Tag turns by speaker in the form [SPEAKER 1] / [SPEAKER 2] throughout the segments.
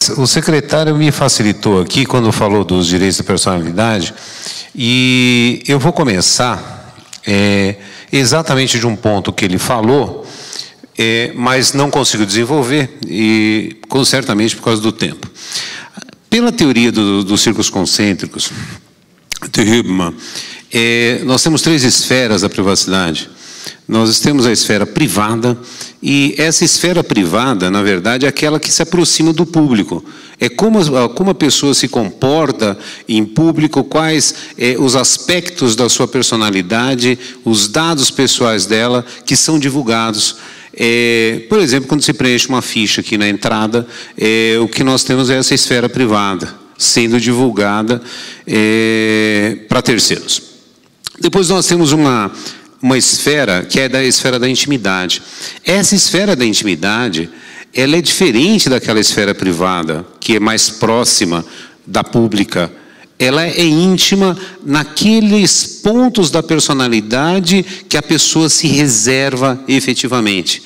[SPEAKER 1] O secretário me facilitou aqui quando falou dos direitos da personalidade, e eu vou começar exatamente de um ponto que ele falou, mas não consigo desenvolver, e certamente por causa do tempo. Pela teoria dos círculos concêntricos, de Huberman, nós temos 3 esferas da privacidade. Nós temos a esfera privada, e essa esfera privada, na verdade, é aquela que se aproxima do público. É como a pessoa se comporta em público, quais os aspectos da sua personalidade, os dados pessoais dela que são divulgados. Por exemplo, quando se preenche uma ficha aqui na entrada, o que nós temos é essa esfera privada, sendo divulgada para terceiros. Depois nós temos uma esfera que é da esfera da intimidade. Essa esfera da intimidade, ela é diferente daquela esfera privada, que é mais próxima da pública. Ela é íntima naqueles pontos da personalidade que a pessoa se reserva efetivamente.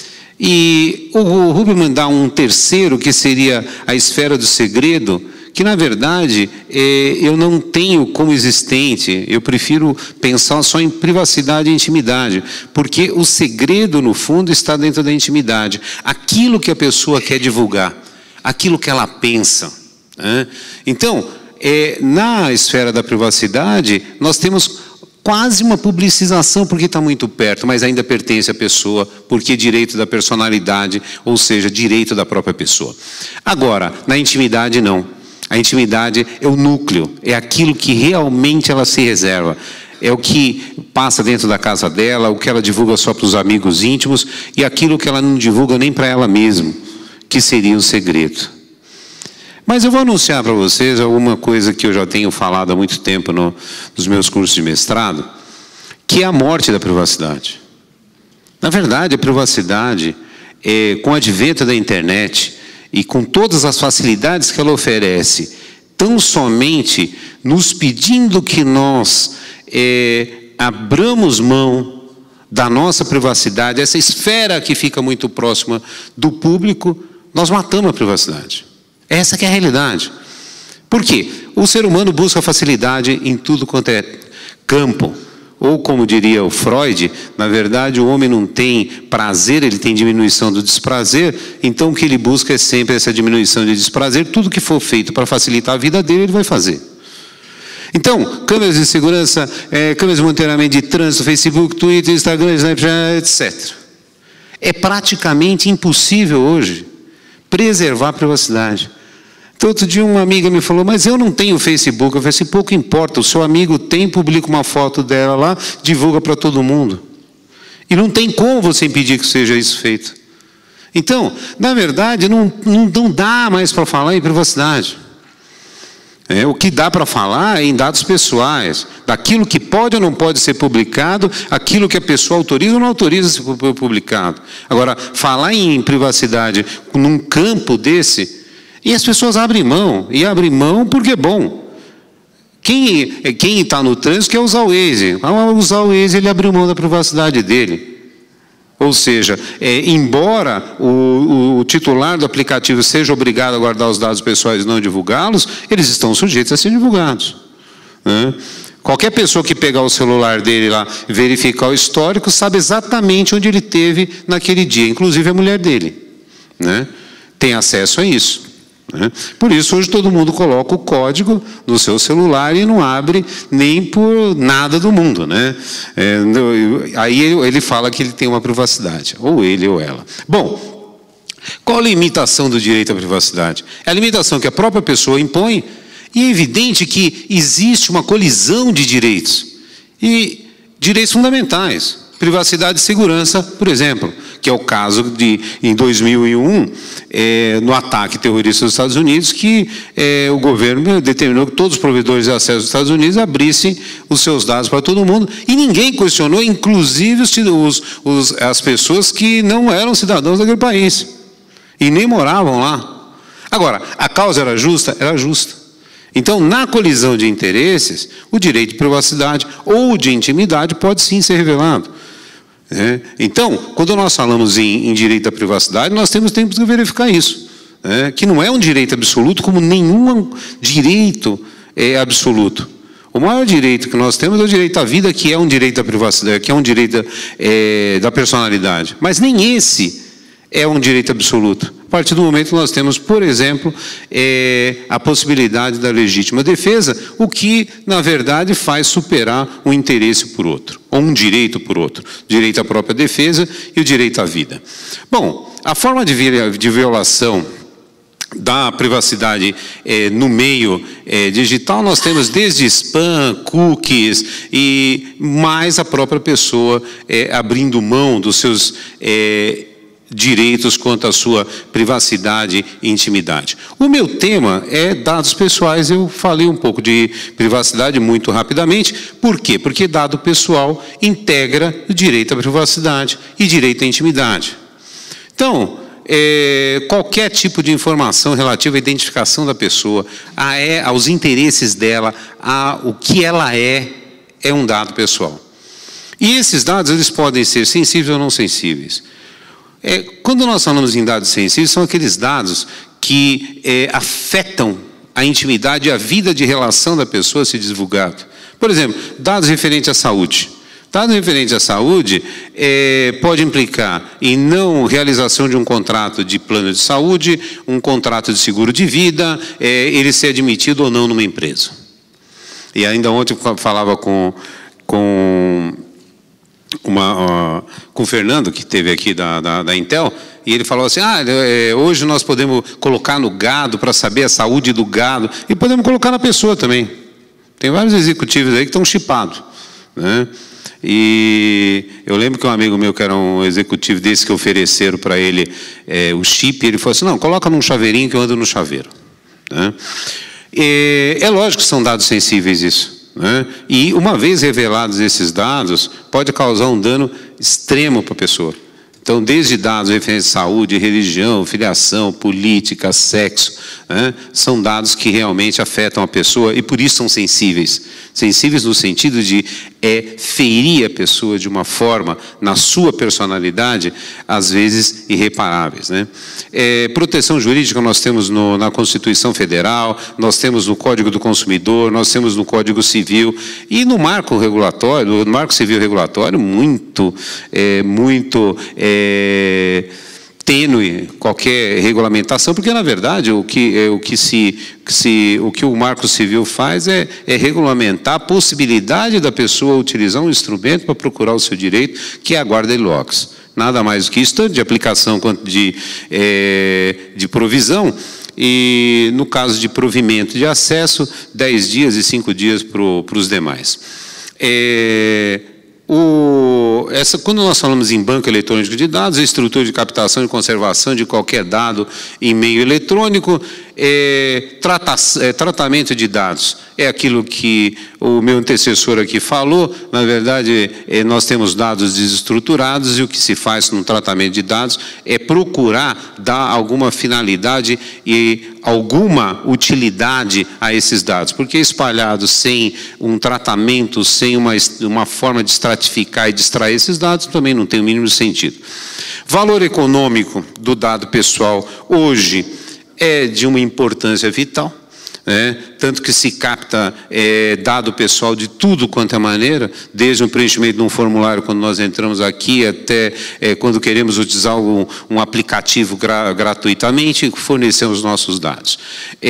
[SPEAKER 1] E o Huberman dá um terceiro, que seria a esfera do segredo, que na verdade eu não tenho como existente. Eu prefiro pensar só em privacidade e intimidade, porque o segredo no fundo está dentro da intimidade, aquilo que a pessoa quer divulgar, aquilo que ela pensa, né? Então, na esfera da privacidade nós temos quase uma publicização, porque está muito perto, mas ainda pertence à pessoa, porque é direito da personalidade, ou seja, direito da própria pessoa. Agora, na intimidade não. A intimidade é o núcleo, é aquilo que realmente ela se reserva. É o que passa dentro da casa dela, o que ela divulga só para os amigos íntimos, e aquilo que ela não divulga nem para ela mesma, que seria um segredo. Mas eu vou anunciar para vocês alguma coisa que eu já tenho falado há muito tempo nos meus cursos de mestrado, que é a morte da privacidade. Na verdade, a privacidade, com o advento da internet, e com todas as facilidades que ela oferece, tão somente nos pedindo que nós abramos mão da nossa privacidade, essa esfera que fica muito próxima do público, nós matamos a privacidade. Essa que é a realidade. Por quê? O ser humano busca facilidade em tudo quanto é campo. Ou, como diria o Freud, na verdade o homem não tem prazer, ele tem diminuição do desprazer, então o que ele busca é sempre essa diminuição de desprazer. Tudo que for feito para facilitar a vida dele, ele vai fazer. Então, câmeras de segurança, câmeras de monitoramento de trânsito, Facebook, Twitter, Instagram, Snapchat, etc. É praticamente impossível hoje preservar a privacidade. Então, outro dia uma amiga me falou, mas eu não tenho Facebook. Eu falei assim, pouco importa, o seu amigo tem, publica uma foto dela lá, divulga para todo mundo. E não tem como você impedir que seja isso feito. Então, na verdade, não dá mais para falar em privacidade. O que dá para falar é em dados pessoais, daquilo que pode ou não pode ser publicado, aquilo que a pessoa autoriza ou não autoriza ser publicado. Agora, falar em privacidade num campo desse... E as pessoas abrem mão, e abrem mão porque é bom. Quem está no trânsito quer usar o Waze. Ao usar o Waze, ele abriu mão da privacidade dele. Ou seja, embora o titular do aplicativo seja obrigado a guardar os dados pessoais e não divulgá-los, eles estão sujeitos a ser divulgados, né? Qualquer pessoa que pegar o celular dele lá, verificar o histórico, sabe exatamente onde ele esteve naquele dia, inclusive a mulher dele, né? Tem acesso a isso. Por isso hoje todo mundo coloca o código no seu celular e não abre nem por nada do mundo, né? Aí ele fala que ele tem uma privacidade, ou ele ou ela. Bom, qual a limitação do direito à privacidade? É a limitação que a própria pessoa impõe, e é evidente que existe uma colisão de direitos, e direitos fundamentais. Privacidade e segurança, por exemplo, que é o caso de, em 2001, no ataque terrorista dos Estados Unidos, que o governo determinou que todos os provedores de acesso dos Estados Unidos abrissem os seus dados para todo mundo, e ninguém questionou, inclusive as pessoas que não eram cidadãos daquele país, e nem moravam lá. Agora, a causa era justa? Era justa. Então, na colisão de interesses, o direito de privacidade ou de intimidade pode sim ser revelado. Então, quando nós falamos em direito à privacidade, nós temos que verificar isso, que não é um direito absoluto, como nenhum direito é absoluto. O maior direito que nós temos é o direito à vida, que é um direito da privacidade, que é um direito da personalidade. Mas nem esse é um direito absoluto. A partir do momento que nós temos, por exemplo, a possibilidade da legítima defesa, o que, na verdade, faz superar um interesse por outro, ou um direito por outro. Direito à própria defesa e o direito à vida. Bom, a forma de violação da privacidade no meio digital, nós temos desde spam, cookies e mais a própria pessoa abrindo mão dos seus direitos quanto à sua privacidade e intimidade. O meu tema é dados pessoais. Eu falei um pouco de privacidade muito rapidamente. Por quê? Porque dado pessoal integra o direito à privacidade e direito à intimidade. Então, qualquer tipo de informação relativa à identificação da pessoa, aos interesses dela, o que ela é um dado pessoal. E esses dados, eles podem ser sensíveis ou não sensíveis. Quando nós falamos em dados sensíveis, são aqueles dados que afetam a intimidade e a vida de relação da pessoa a ser divulgado. Por exemplo, dados referentes à saúde. Dados referentes à saúde pode implicar em não realização de um contrato de plano de saúde, um contrato de seguro de vida, ele ser admitido ou não numa empresa. E ainda ontem eu falava com o Fernando, que teve aqui da Intel, e ele falou assim, hoje nós podemos colocar no gado para saber a saúde do gado, e podemos colocar na pessoa também. Tem vários executivos aí que estão chipados, né? E eu lembro que um amigo meu, que era um executivo desse, que ofereceram para ele o chip, ele falou assim, não, coloca num chaveirinho que eu ando no chaveiro, né? É lógico que são dados sensíveis isso, né? E uma vez revelados esses dados, pode causar um dano extremo para a pessoa. Então, desde dados referentes à saúde, religião, filiação, política, sexo, né, são dados que realmente afetam a pessoa e por isso são sensíveis. Sensíveis no sentido de ferir a pessoa de uma forma, na sua personalidade, às vezes irreparáveis, né? Proteção jurídica nós temos na Constituição Federal, nós temos no Código do Consumidor, nós temos no Código Civil e no Marco Regulatório, no Marco Civil Regulatório, muito tênue qualquer regulamentação, porque na verdade o que o Marco Civil faz é regulamentar a possibilidade da pessoa utilizar um instrumento para procurar o seu direito, que é a guarda de logs. Nada mais do que isso, tanto de aplicação quanto de provisão. E no caso de provimento de acesso, 10 dias e 5 dias para os demais. Quando nós falamos em banco eletrônico de dados, a estrutura de captação e conservação de qualquer dado em meio eletrônico, tratamento de dados. É aquilo que o meu antecessor aqui falou. Na verdade, nós temos dados desestruturados e o que se faz no tratamento de dados é procurar dar alguma finalidade e alguma utilidade a esses dados, porque espalhados sem um tratamento, sem uma forma de estratificar e de extrair esses dados, também não tem o mínimo sentido. Valor econômico do dado pessoal hoje é de uma importância vital, tanto que se capta dado pessoal de tudo quanto é maneira, desde o preenchimento de um formulário quando nós entramos aqui, até quando queremos utilizar um aplicativo gratuitamente, fornecemos os nossos dados.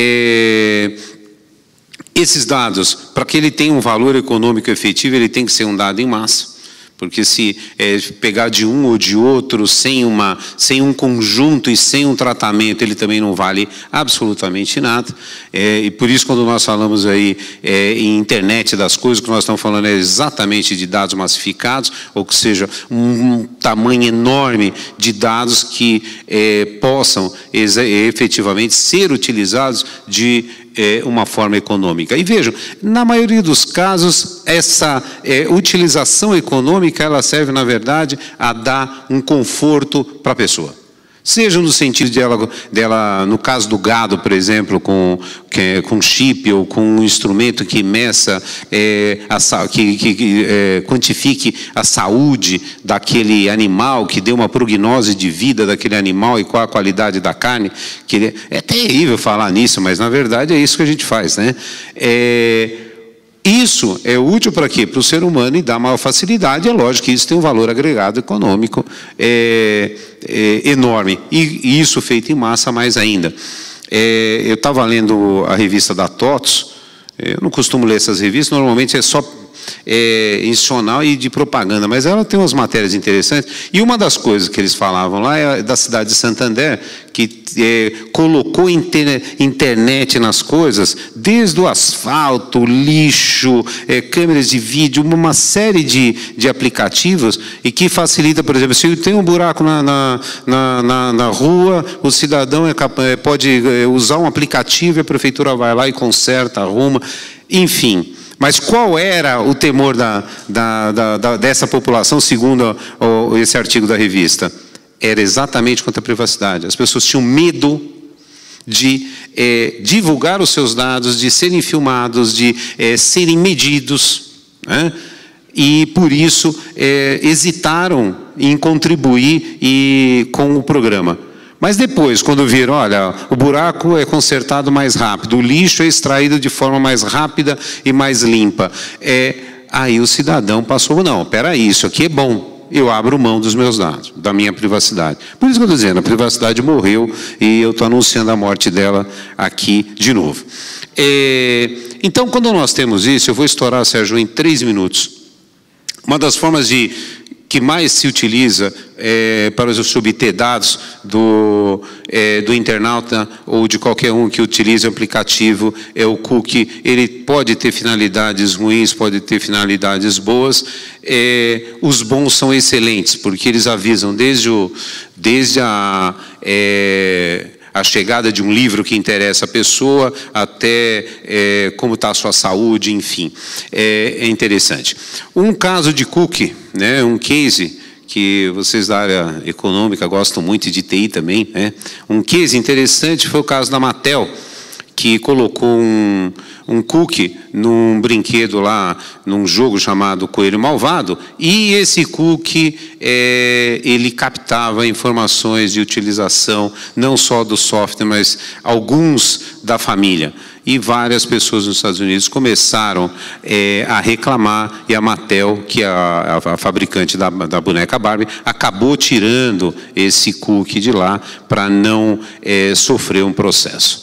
[SPEAKER 1] Esses dados, para que ele tenha um valor econômico efetivo, ele tem que ser um dado em massa. Porque se pegar de um ou de outro, sem um conjunto e sem um tratamento, ele também não vale absolutamente nada. E por isso, quando nós falamos aí em internet das coisas, o que nós estamos falando é exatamente de dados massificados, ou que seja, um tamanho enorme de dados que possam efetivamente ser utilizados de uma forma econômica. E vejam, na maioria dos casos, essa utilização econômica, ela serve, na verdade, a dar um conforto para a pessoa. Seja no sentido dela, no caso do gado, por exemplo, com chip ou com um instrumento que meça, quantifique a saúde daquele animal, que dê uma prognose de vida daquele animal e qual a qualidade da carne. É terrível falar nisso, mas na verdade é isso que a gente faz, né? Isso é útil para quê? Para o ser humano e dá maior facilidade. É lógico que isso tem um valor agregado econômico enorme. E isso feito em massa mais ainda. Eu estava lendo a revista da TOTS. Eu não costumo ler essas revistas, normalmente é só institucional e de propaganda, mas ela tem umas matérias interessantes. E uma das coisas que eles falavam lá é da cidade de Santander, que colocou internet nas coisas, desde o asfalto, lixo, câmeras de vídeo, uma série de aplicativos, e que facilita, por exemplo, se tem um buraco na rua, o cidadão pode usar um aplicativo e a prefeitura vai lá e conserta, arruma, enfim. Mas qual era o temor dessa população, segundo esse artigo da revista? Era exatamente contra a privacidade. As pessoas tinham medo de divulgar os seus dados, de serem filmados, de serem medidos, né? E, por isso, hesitaram em contribuir com o programa. Mas depois, quando viram, olha, o buraco é consertado mais rápido, o lixo é extraído de forma mais rápida e mais limpa, aí o cidadão passou, não, peraí, isso aqui é bom, eu abro mão dos meus dados, da minha privacidade. Por isso que eu estou dizendo, a privacidade morreu e eu estou anunciando a morte dela aqui de novo. Então, quando nós temos isso, eu vou estourar, Sérgio, em 3 minutos. Uma das formas que mais se utiliza para se obter dados do internauta ou de qualquer um que utilize o aplicativo é o cookie. Ele pode ter finalidades ruins, pode ter finalidades boas. Os bons são excelentes, porque eles avisam desde a chegada de um livro que interessa a pessoa, até como está a sua saúde, enfim. É interessante. Um caso de cookie, né, um case que vocês da área econômica gostam muito, de TI também, né? Um case interessante foi o caso da Mattel, que colocou um cookie num brinquedo lá, num jogo chamado Coelho Malvado, e esse cookie, ele captava informações de utilização, não só do software, mas alguns da família. E várias pessoas nos Estados Unidos começaram a reclamar, e a Mattel, que é a fabricante da boneca Barbie, acabou tirando esse cookie de lá para não sofrer um processo.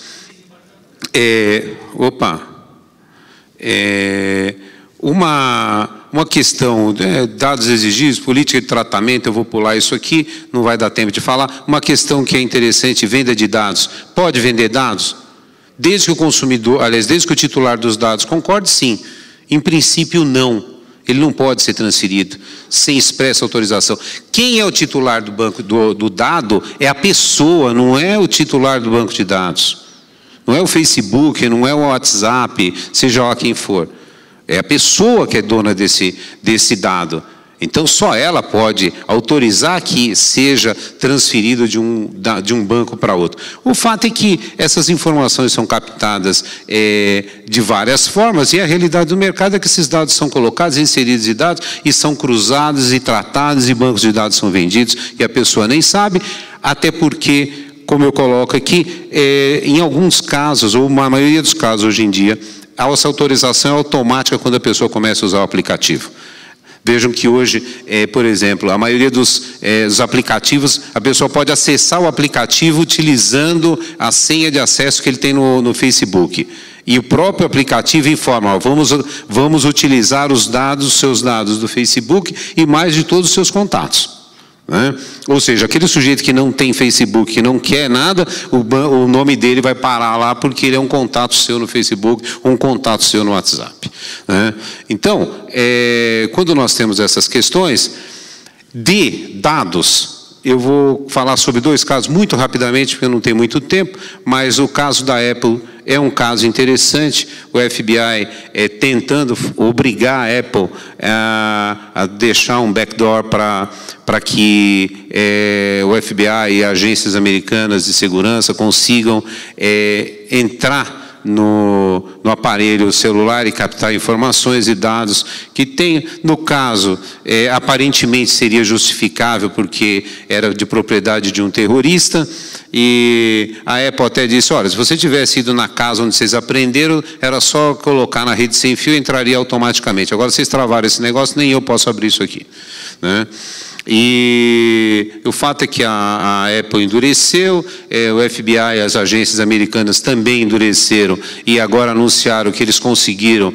[SPEAKER 1] Uma questão, dados exigidos, política de tratamento, eu vou pular isso aqui, não vai dar tempo de falar. Uma questão que é interessante, venda de dados. Pode vender dados? Desde que o consumidor, aliás, desde que o titular dos dados concorde, sim. Em princípio, não. Ele não pode ser transferido sem expressa autorização. Quem é o titular do banco do dado é a pessoa, não é o titular do banco de dados. Não é o Facebook, não é o WhatsApp, seja lá quem for. É a pessoa que é dona desse dado. Então, só ela pode autorizar que seja transferido de um banco para outro. O fato é que essas informações são captadas de várias formas, e a realidade do mercado é que esses dados são colocados, inseridos em dados, e são cruzados e tratados, e bancos de dados são vendidos, e a pessoa nem sabe, até porque, como eu coloco aqui, em alguns casos, ou na maioria dos casos hoje em dia, essa autorização é automática quando a pessoa começa a usar o aplicativo. Vejam que hoje, por exemplo, a maioria dos aplicativos, a pessoa pode acessar o aplicativo utilizando a senha de acesso que ele tem no Facebook. E o próprio aplicativo informa, ó, vamos utilizar os seus dados do Facebook e mais de todos os seus contatos. Né? Ou seja, aquele sujeito que não tem Facebook, que não quer nada, o nome dele vai parar lá porque ele é um contato seu no Facebook, um contato seu no WhatsApp. Né? Então, quando nós temos essas questões de dados, eu vou falar sobre 2 casos muito rapidamente, porque eu não tenho muito tempo, mas o caso da Apple é um caso interessante, o FBI tentando obrigar a Apple a deixar um backdoor para que o FBI e agências americanas de segurança consigam entrar no aparelho celular e captar informações e dados que tem, no caso, aparentemente seria justificável porque era de propriedade de um terrorista, e a Apple até disse, olha, se você tivesse ido na casa onde vocês aprenderam, era só colocar na rede sem fio e entraria automaticamente. Agora vocês travaram esse negócio, nem eu posso abrir isso aqui, né? E o fato é que a Apple endureceu, o FBI e as agências americanas também endureceram e agora anunciaram que eles conseguiram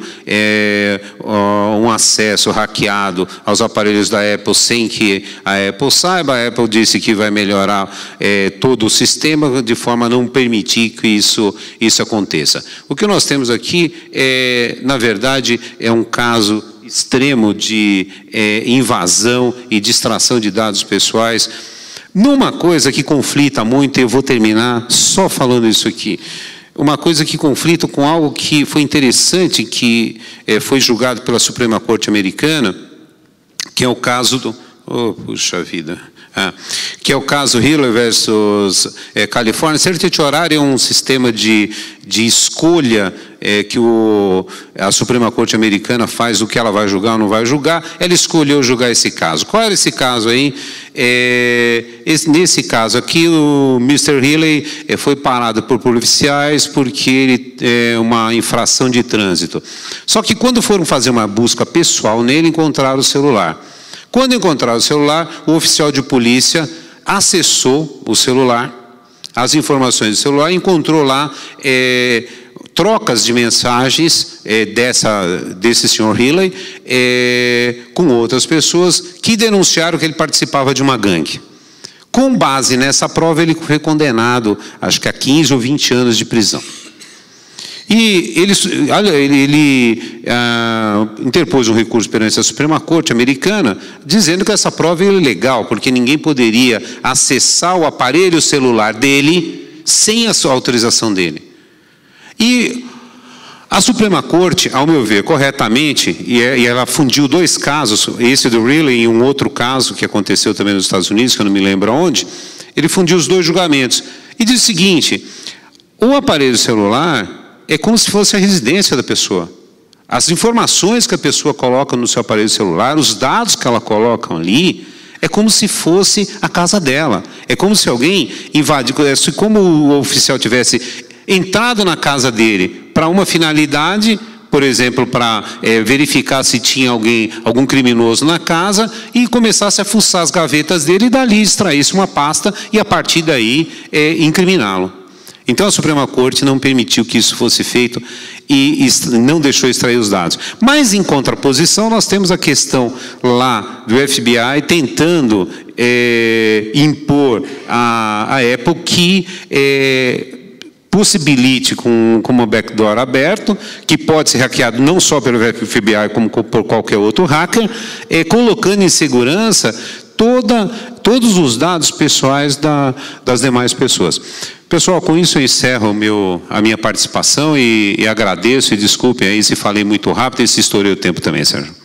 [SPEAKER 1] um acesso hackeado aos aparelhos da Apple sem que a Apple saiba. A Apple disse que vai melhorar todo o sistema de forma a não permitir que isso aconteça. O que nós temos aqui, na verdade, é um caso extremo de invasão e distração de dados pessoais, numa coisa que conflita muito, e eu vou terminar só falando isso aqui, uma coisa que conflita com algo que foi interessante, que foi julgado pela Suprema Corte Americana, que é o caso do... Oh, puxa vida... que é o caso Hillary versus Califórnia. Certitude horária é um sistema de escolha que a Suprema Corte Americana faz o que ela vai julgar ou não vai julgar. Ela escolheu julgar esse caso. Qual era esse caso aí? Nesse caso aqui, o Mr. Hillary foi parado por policiais porque ele uma infração de trânsito. Só que quando foram fazer uma busca pessoal nele, encontraram o celular. Quando encontraram o celular, o oficial de polícia acessou o celular, as informações do celular, e encontrou lá trocas de mensagens desse senhor Hillary com outras pessoas que denunciaram que ele participava de uma gangue. Com base nessa prova, ele foi condenado, acho que a 15 ou 20 anos de prisão. E ele interpôs um recurso perante a Suprema Corte Americana, dizendo que essa prova é ilegal, porque ninguém poderia acessar o aparelho celular dele sem a sua autorização dele. E a Suprema Corte, ao meu ver, corretamente, e ela fundiu dois casos, esse do Riley e um outro caso que aconteceu também nos Estados Unidos, que eu não me lembro onde, ele fundiu os dois julgamentos. E diz o seguinte, o aparelho celular é como se fosse a residência da pessoa. As informações que a pessoa coloca no seu aparelho celular, os dados que ela coloca ali, é como se fosse a casa dela. É como se alguém invadiu, como o oficial tivesse entrado na casa dele para uma finalidade, por exemplo, para verificar se tinha algum criminoso na casa, e começasse a fuçar as gavetas dele e dali extraísse uma pasta e a partir daí incriminá-lo. Então a Suprema Corte não permitiu que isso fosse feito e não deixou extrair os dados. Mas em contraposição nós temos a questão lá do FBI tentando impor a Apple que possibilite com uma backdoor aberto, que pode ser hackeado não só pelo FBI como por qualquer outro hacker, colocando em segurança todos os dados pessoais das demais pessoas. Pessoal, com isso eu encerro a minha participação e agradeço, e desculpem aí se falei muito rápido e se estourei o tempo também, Sérgio.